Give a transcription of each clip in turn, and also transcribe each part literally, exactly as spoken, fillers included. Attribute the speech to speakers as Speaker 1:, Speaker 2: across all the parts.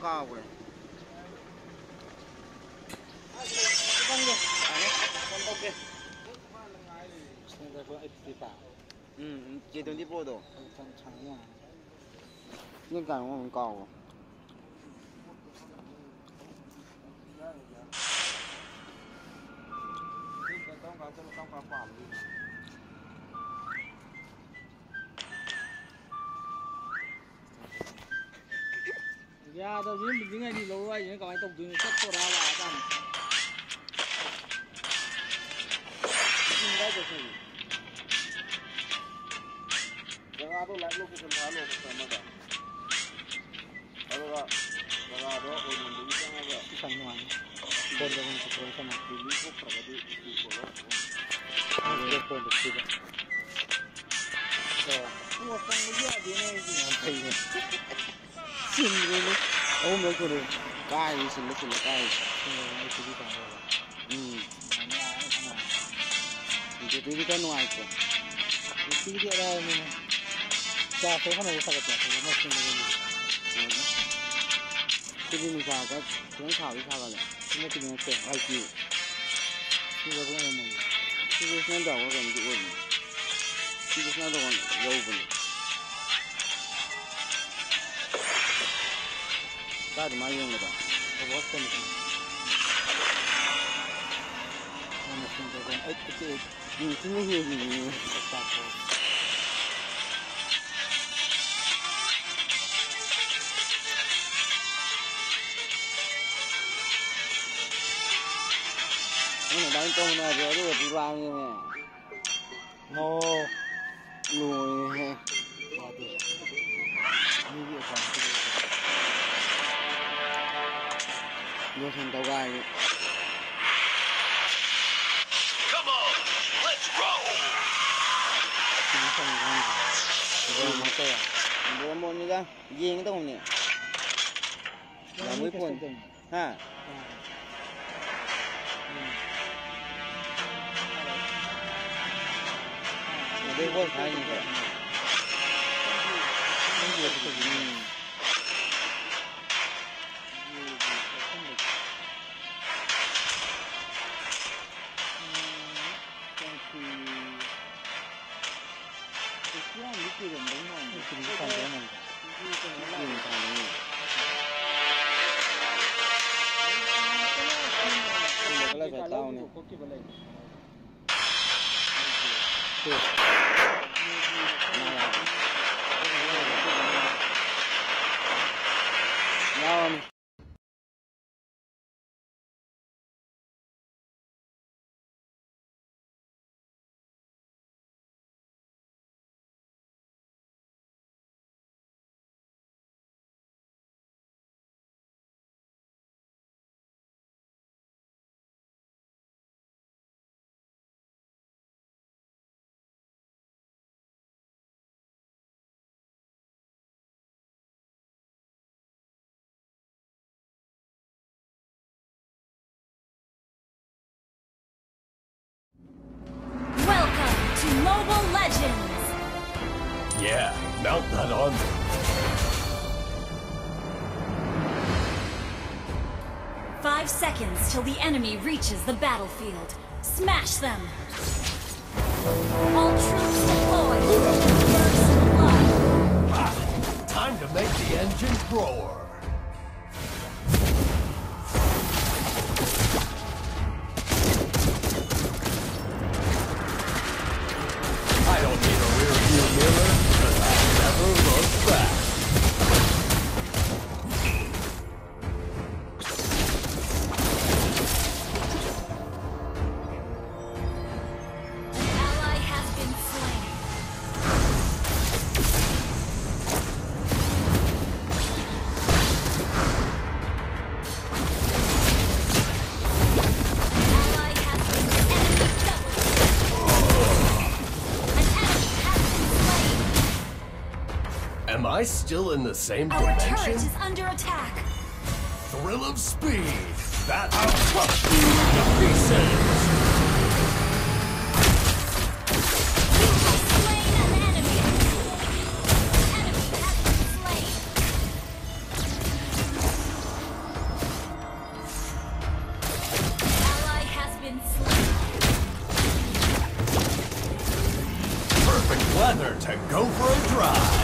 Speaker 1: cao rồi. Ừ, chỉ tôi đi bộ đồ. Nhưng cả nó còn cao.
Speaker 2: Ya, đâu chứ mình ngay đi lâu rồi, những cái tổng dừng sắp có ra là sao? Mình đây rồi gì? Jaga itu light location halo sama dah. Kalau tak, jaga ada orang mandi sana ada. Sana mana? Boleh orang sekolah sama dulu kok pergi di sekolah. Ada pun begitu. So, semua orang dia dia ni apa ini? Sini oh my god. Guys, listen, guys. Oh, itu dia. Hmm. Ini dia kan nuai tu. Ini dia ada ni. Cha số không có sao cả, nó không có gì. Cái gì mình sao cái tiếng thảo đi sao vậy? Cái cái tiếng kẹo ai chịu? Cái cái cái này, cái cái nó đỏ còn chịu rồi. Cái cái nó đỏ còn dâu rồi. Cái gì mà dùng được à? Có bớt không được? Nó không có còn ít cái gì, những cái gì gì sao thôi. Đánh con này rồi rồi đi vào như này. Nó lùi he. Như vậy còn cái gì? Vô thành tàu gai. Come on, let's roll. Nó không có gì. Rồi mà tôi à. Bố một như ra, riêng cái tông này. Là mới phun. Ha. Đây có phải như vậy. Không được cái gì. Cái này phải tao này. Now,
Speaker 3: Mobile Legends!
Speaker 4: Yeah, mount that on.
Speaker 3: Five seconds till the enemy reaches the battlefield. Smash them! All troops deployed! First blood!
Speaker 4: Ah, time to make the engine roar! I don't need a rear view mirror, because I never look back.
Speaker 3: An ally has been slain.
Speaker 4: Am I still in the same
Speaker 3: Our
Speaker 4: dimension?
Speaker 3: turret is under attack.
Speaker 4: Thrill of speed! That I'll crush you to pieces!
Speaker 3: You have slain an enemy. An enemy has been slain.
Speaker 4: go for a drive.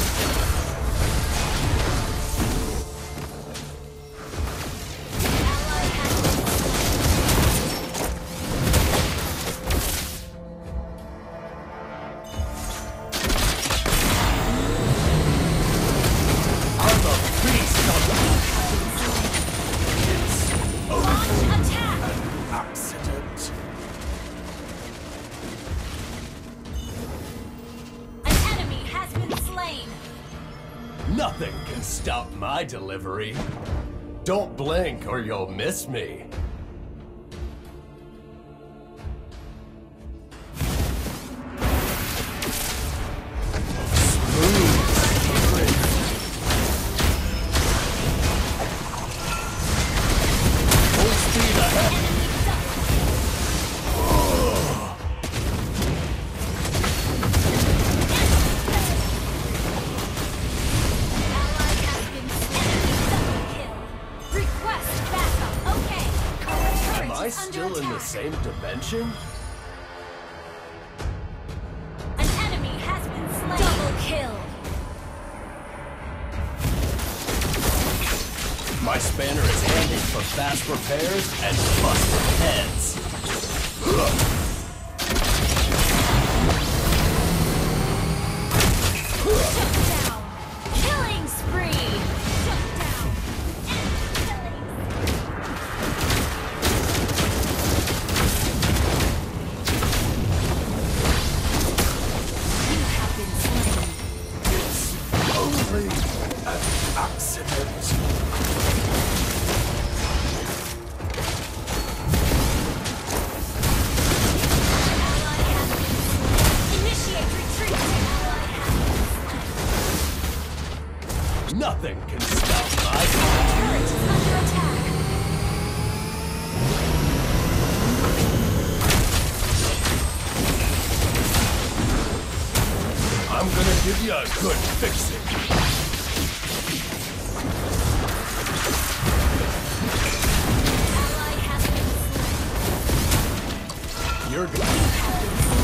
Speaker 4: Nothing can stop my delivery. Don't blink or you'll miss me. Am I still in the same dimension?
Speaker 3: An enemy has been slain. Double kill.
Speaker 4: My spanner is handy for fast repairs and busted heads.
Speaker 3: Shut down. Killing spree. Shut down. You have been slain.
Speaker 4: It's only an accident. Nothing can stop my
Speaker 3: turret is under attack.
Speaker 4: I'm gonna give you a good fixing.
Speaker 3: Ally has been slain.
Speaker 4: You're gonna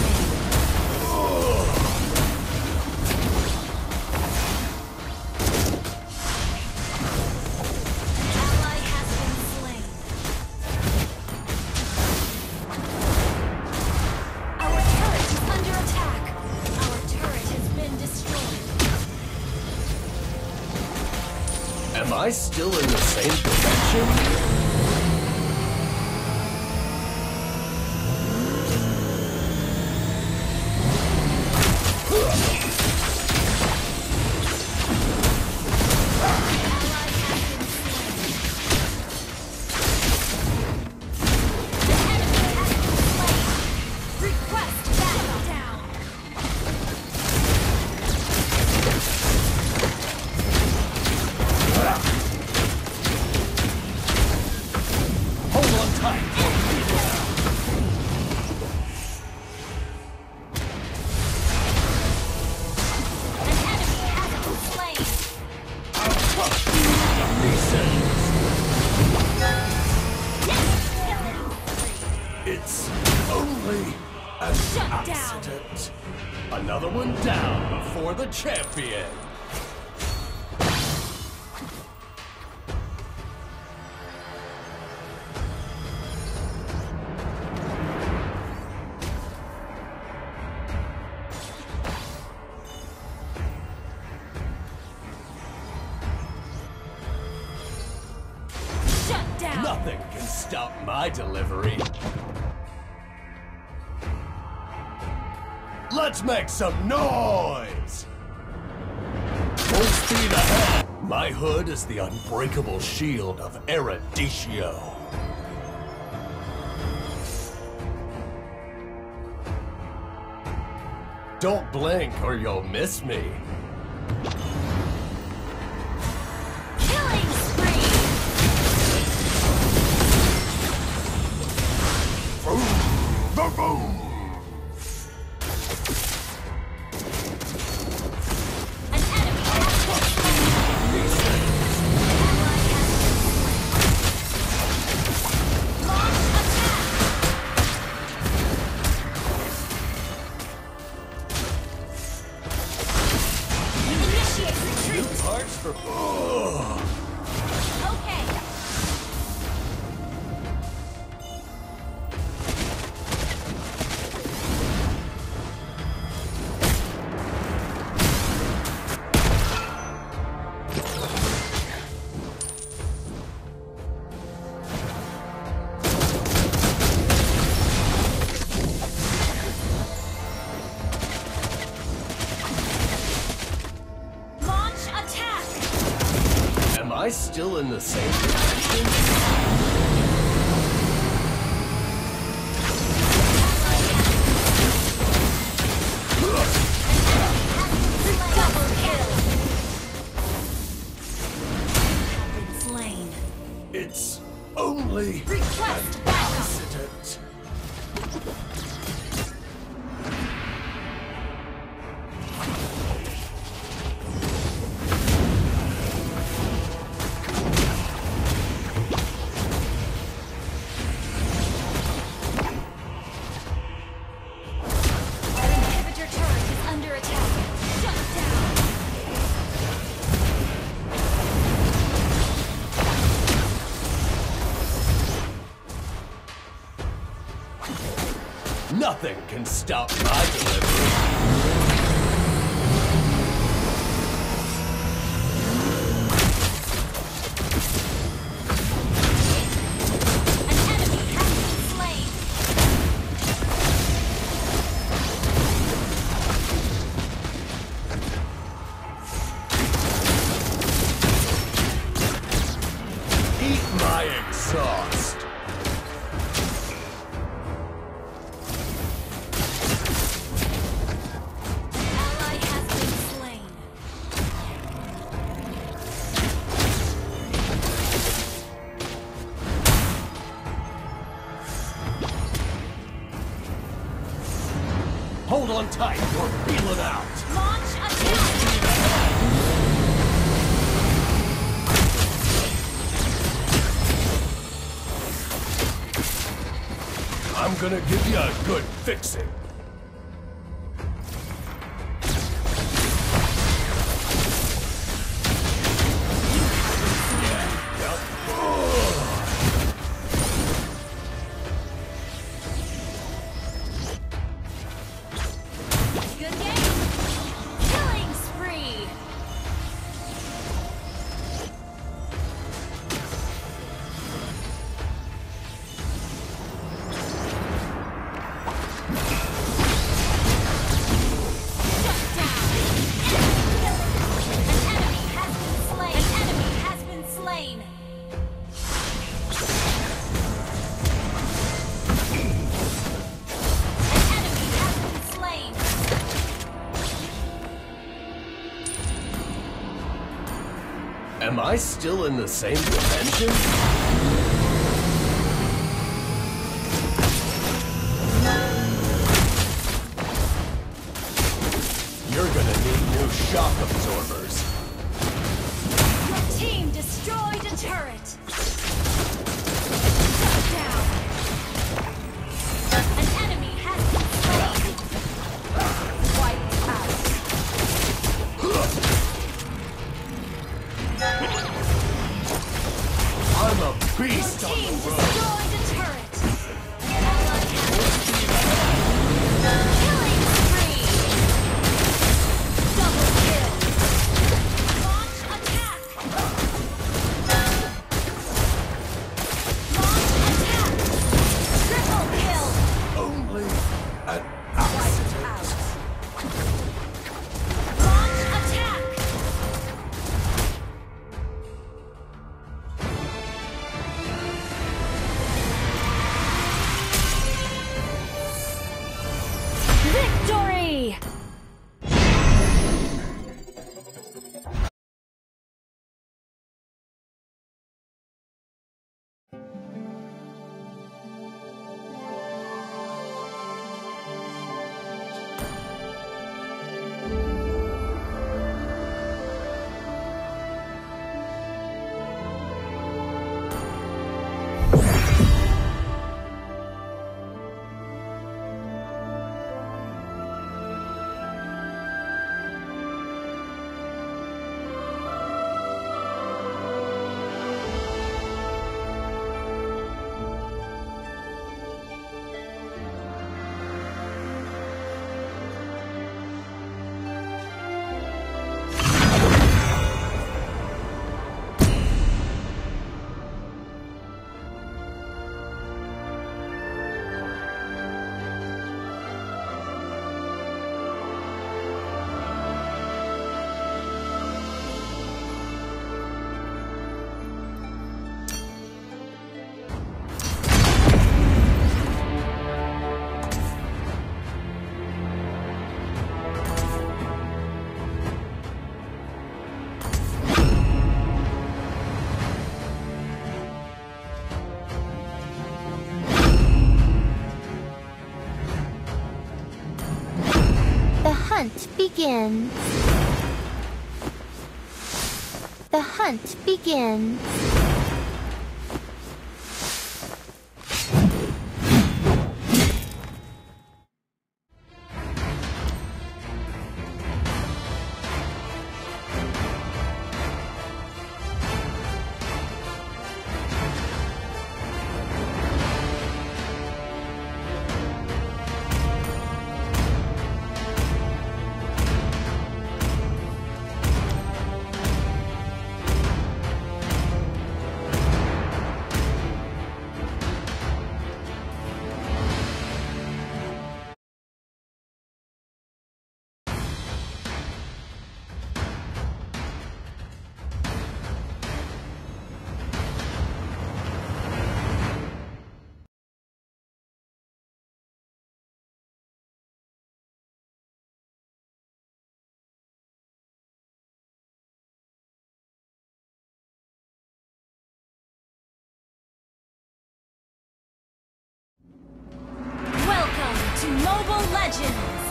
Speaker 4: Am I still in the same dimension? It's only an
Speaker 3: Shut
Speaker 4: accident. Down. Another one down before the champion.
Speaker 3: Shut down.
Speaker 4: Nothing can stop my delivery. Let's make some noise! Full speed ahead! My hood is the unbreakable shield of Erudicio. Don't blink or you'll miss me.
Speaker 3: Killing spree!
Speaker 4: Boom! Boom! Boom! the same dimension?
Speaker 3: Double kill. Have been slain.
Speaker 4: It's only
Speaker 3: Request
Speaker 4: an
Speaker 3: backup.
Speaker 4: accident.
Speaker 3: Our inhibitor turret is under attack. Shut down.
Speaker 4: Nothing can stop my delivery.
Speaker 3: An enemy has been slain.
Speaker 4: Eat my exhaust.
Speaker 3: Ally has been slain.
Speaker 4: Hold on tight, we're peeling out.
Speaker 3: Launch attack.
Speaker 4: I'm gonna give you a good fixing.
Speaker 3: Good game. Killing spree. Shut down. An enemy has been slain. An enemy has been slain. An enemy has been slain.
Speaker 4: Am I still in the same dimension? You're gonna need new shock absorbers.
Speaker 3: Your team destroyed a turret. Shut down. An enemy has been slain. Wiped out.
Speaker 4: I'm a
Speaker 3: Your
Speaker 4: beast on
Speaker 3: team
Speaker 4: the road.
Speaker 3: destroyed a turret. An ally has killing spree. Double kill. Launch attack. Launch attack. Triple kill.
Speaker 4: Only an
Speaker 3: Wiped
Speaker 4: accident.
Speaker 3: out. Launch attack.
Speaker 5: hunt begins. The hunt begins.
Speaker 3: To Mobile Legends!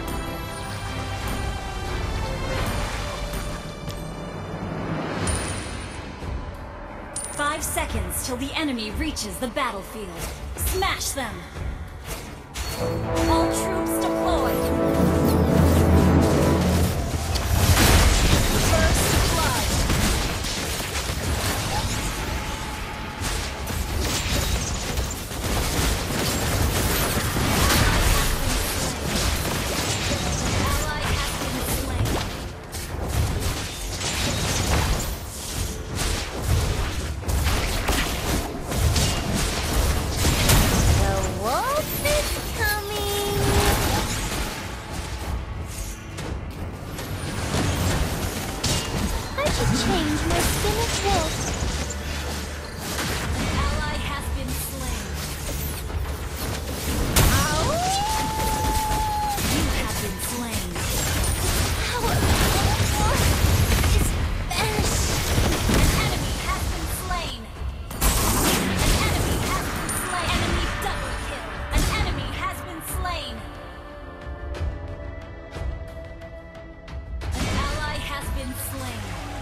Speaker 3: Five seconds till the enemy reaches the battlefield. Smash them! All troops deployed! First blood!
Speaker 5: Change my spinach wolf.
Speaker 3: An ally has been slain.
Speaker 5: Ow!
Speaker 3: You have been slain.
Speaker 5: Power is vanished.
Speaker 3: An enemy has been slain. An enemy has been slain. Enemy double kill. An enemy has been slain. An ally has been slain.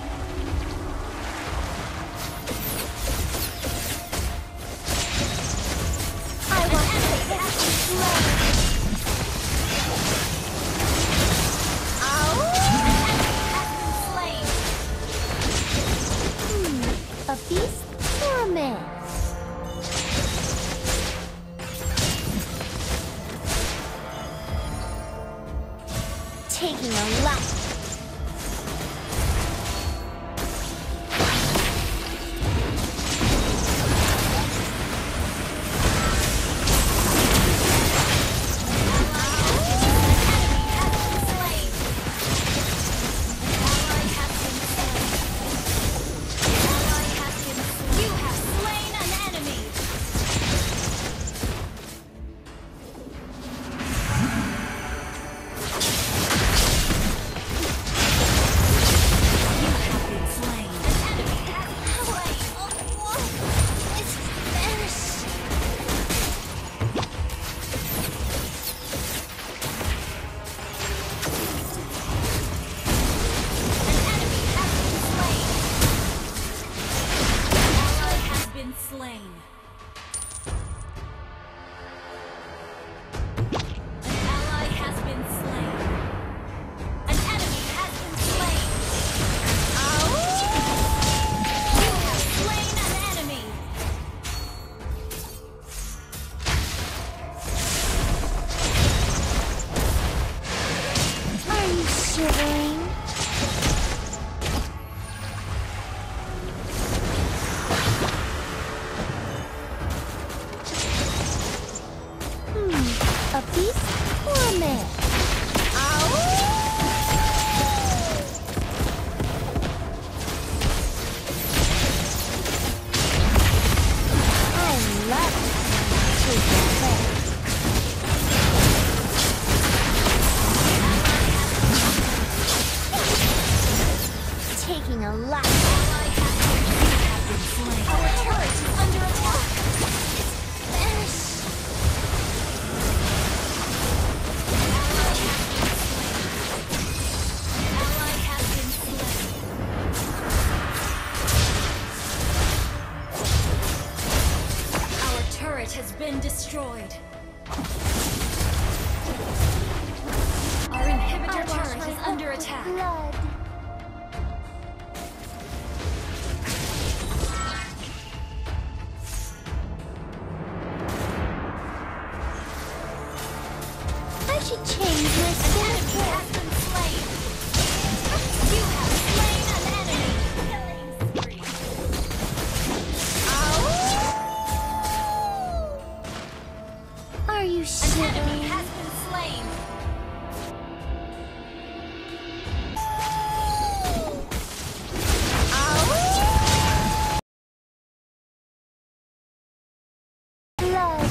Speaker 5: A beast or a man? Taking a life. A beast or a man? Ow! I love taking prey. Taking a lot.
Speaker 3: Our turret is under attack.
Speaker 5: Vanish.
Speaker 3: been destroyed. Our inhibitor turret is under attack.
Speaker 5: Blood. I should change my
Speaker 3: An enemy
Speaker 5: skill.
Speaker 3: has been slain. You have slain an enemy. Killing spree.
Speaker 5: Are you
Speaker 3: An
Speaker 5: sure?
Speaker 3: enemy has been slain.
Speaker 5: Blood.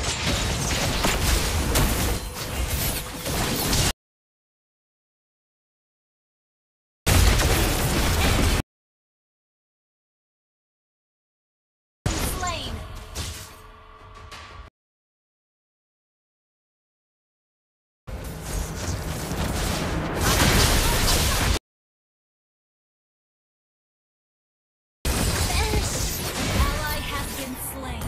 Speaker 3: Slain. Ally has been slain.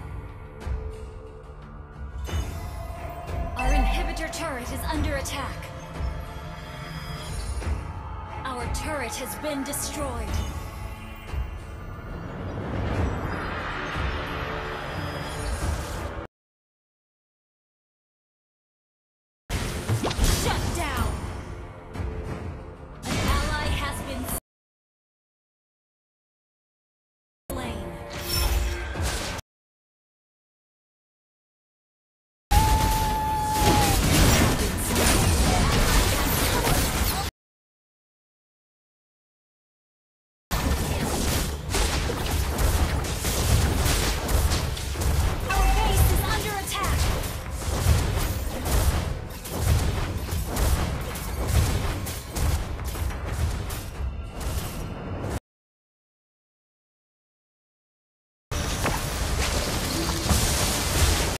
Speaker 3: Our inhibitor turret is under attack. Our turret has been destroyed.